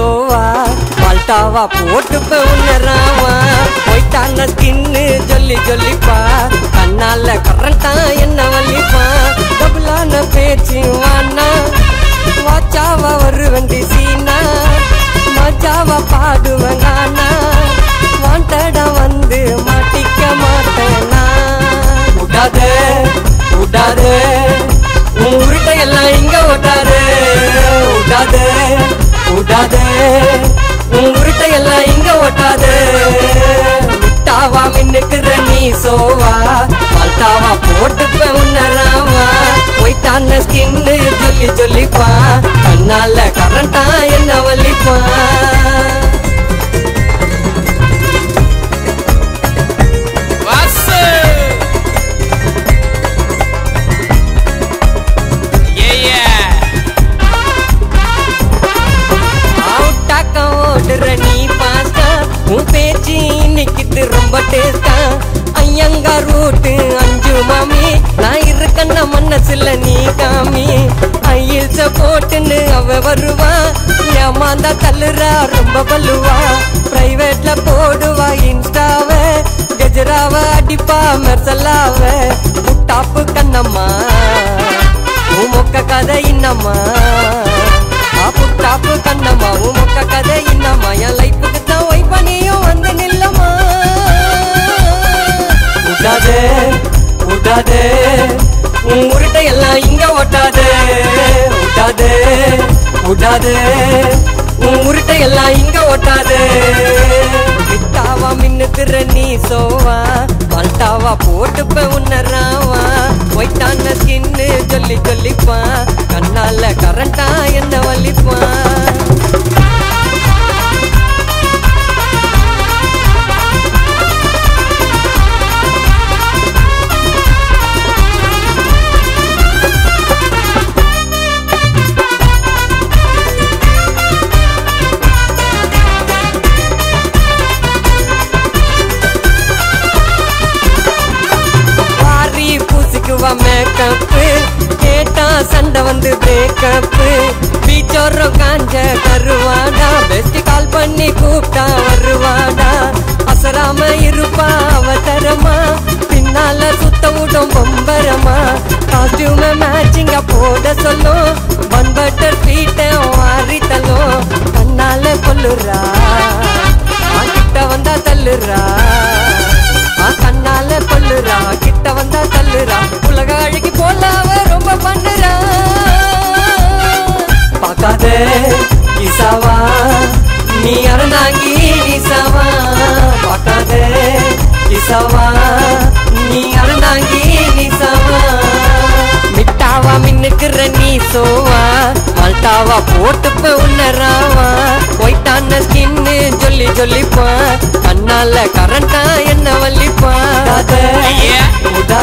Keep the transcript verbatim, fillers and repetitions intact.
சோவா மால்டாவா போட்டுப்ப உன்னராவா போயிட்டான skin சொல்லி சொல்லிப்பா கண்ணால கரண்டா என்ன வலிப்பா டபுளான பேச்சு வானா வாச்சாவா வருவண்டி சீனா மச்சாவா பாடுவங்கானா வாண்டடா வந்து மாட்டிக்க மாட்டேனா விடாதே விடாதே உன் உருட்டை எல்லாம் இங்க ஓட்டாதே விடாதே விடாதே உன் உருட்டை எல்லாம் இங்க ஓட்டாதே விட்டாவா மின்னுக்குற நீ சோவா மால்டாவா போட்டுப்ப உன்னராவா போயிட்டான ஸ்கின்னு சொல்லி சொல்லிப்பா கண்ணால கரண்டா என்ன வலிப்பா நீ பாஸ்டா உன் பேச்சு இன்னைக்கு ரொம்ப டேஸ்டா ஐயங்கா ரூட்டு அஞ்சு மாமி நான் இருக்கண்ண மனசுல நீ காமி ஐயில்ச போட்டுன்னு அவ வருவா ஏமாந்தா தள்ளுறா ரொம்ப பல்லுவா பிரைவேட்ல போடுவா இன்ஸ்டாவ கஜராவ அடிப்பா மெர்சல்லாவ புட்டாப்பு கண்ணம்மா உன் மொக்க கதை இன்னம்மா புட்டாப்பு கண்ணம்மா உன் மொக்க கதை இன்னம்மா என் லைஃபுக்கு தான் ஒய்பா நீயும் வந்து நில்லம்மா விடாதே விடாதே உன் உருட்டை எல்லாம் இங்க ஓட்டாதே விடாதே விடாதே உன் உருட்டை எல்லாம் இங்க ஓட்டாதே விட்டாவா மின்னுக்குற நீ சோவா மால்டாவா போட்டுப்ப உன்னராவா ஒயிட்டான ஸ்கின்னு சொல்லி சொல்லிப்பா கண்ணால கரண்டா என்ன வலிப்பா மேக்கப் கேட்டா சண்டை வந்து பிரேக்கப் பீச்சோர காஞ்ச கருவாடா பெஸ்ட் கால் பண்ணி கூப்பிட்டா வருவாடா அசராம இருப்பா அவசரமா பின்னால சுத்த விடும் பொம்பரமா காஸ்டியூம் மேட்சிங்க போட சொல்லும் பன் பட்டர் ஸ்வீட்டை வாரி தள்ளும் கண்ணால கொல்லுறா கிட்ட வந்தா தள்ளுறா கண்ணால கொல்லுறா கிட்ட வந்தா தள்ளுறா உலக அழகி போலாவ ரொம்ப பண்ணுறா பாக்காதே கிசாவா நீ அரணாங்கி நிசாவா பாக்காதே கிசாவா நீ அரணாங்கி நிசாவா மிட்டாவா மின்னுக்குற நீ சோவா மால்டாவா போட்டுப்ப உன்னராவா போயிட்டான ஸ்கின்னு சொல்லி சொல்லிப்பா கண்ணால கரண்டா என்ன வலிப்பா